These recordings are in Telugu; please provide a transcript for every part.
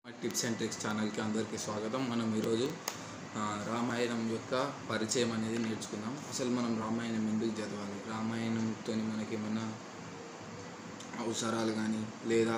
టిప్స్ అండ్ ట్రిక్స్ ఛానల్కి అందరికీ స్వాగతం. మనం ఈరోజు రామాయణం యొక్క పరిచయం అనేది నేర్చుకుందాం. అసలు మనం రామాయణం ఎందుకు చదవాలి, రామాయణంతో మనకి ఏమన్నా అవసరాలు కానీ లేదా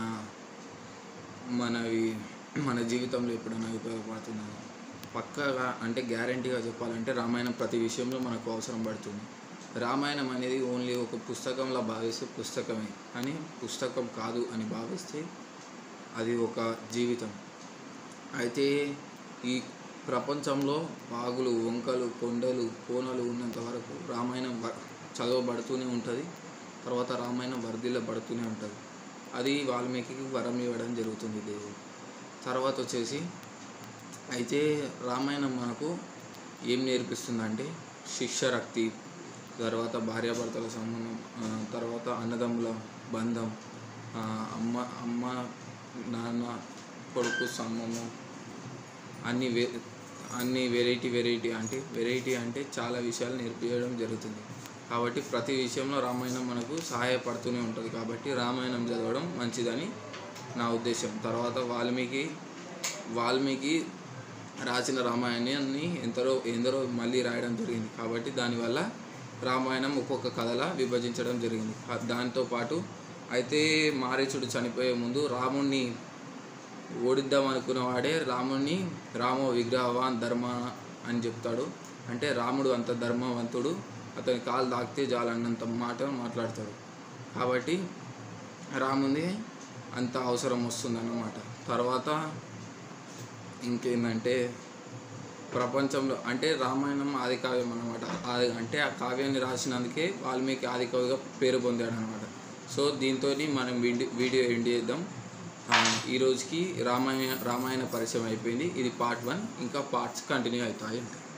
మనవి మన జీవితంలో ఎప్పుడైనా ఉపయోగపడుతుందని పక్కాగా అంటే గ్యారంటీగా చెప్పాలంటే రామాయణం ప్రతి విషయంలో మనకు అవసరం పడుతుంది. రామాయణం అనేది ఓన్లీ ఒక పుస్తకంలా భావిస్తే పుస్తకమే, కానీ పుస్తకం కాదు అని భావిస్తే అది ఒక జీవితం. అయితే ఈ ప్రపంచంలో వాగులు, వంకలు, కొండలు, కోనలు ఉన్నంత వరకు రామాయణం చదవబడుతూనే ఉంటుంది. తర్వాత రామాయణం వర్ధిల్లబడుతూనే ఉంటుంది. అది వాల్మీకి వరం ఇవ్వడం జరుగుతుంది దేవుడు. తర్వాత వచ్చేసి అయితే రామాయణం మనకు ఏం నేర్పిస్తుందంటే శిష్యరక్తి, తర్వాత భార్యాభర్తల సంబంధం, తర్వాత అన్నదమ్ముల బంధం, అమ్మ నాన్న కొడుకు సంబంధం, అన్ని వెరైటీ అంటే చాలా విషయాలు నేర్పించడం జరుగుతుంది. కాబట్టి ప్రతి విషయంలో రామాయణం మనకు సహాయపడుతూనే ఉంటుంది. కాబట్టి రామాయణం చదవడం మంచిదని నా ఉద్దేశం. తర్వాత వాల్మీకి రాసిన రామాయణాన్ని ఎందరో మళ్ళీ రాయడం జరిగింది. కాబట్టి దానివల్ల రామాయణం ఒక్కొక్క కథలా విభజించడం జరిగింది. దాంతోపాటు అయితే మారీచుడు చనిపోయే ముందు రాముణ్ణి ఓడిద్దాం అనుకున్నవాడే రామో విగ్రహవాన్ ధర్మ అని చెప్తాడు. అంటే రాముడు అంత ధర్మవంతుడు, అతని కాలు తాకితే చాలన్నంత మాట మాట్లాడతాడు. కాబట్టి రాముని అంత అవసరం వస్తుందన్నమాట. తర్వాత ఇంకేంటంటే ప్రపంచంలో అంటే రామాయణం ఆది కావ్యం అన్నమాట. అంటే ఆ కావ్యాన్ని రాసినందుకే వాల్మీకి ఆది కవిగా పేరు పొందాడు అనమాట. సో దీంతో మనం వీడియో ఎండ్ చేద్దాం. ఈరోజుకి రామాయణ పరిచయం అయిపోయింది. ఇది పార్ట్ 1. ఇంకా పార్ట్స్ కంటిన్యూ అవుతాయి.